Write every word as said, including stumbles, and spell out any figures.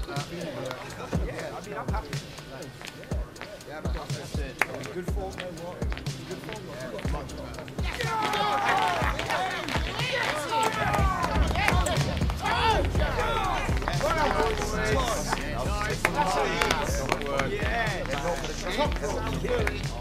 Yeah, I mean, I'm happy. Yeah, but that's it. Are we good form? No, what? Good form? Yeah, much better. Yeah,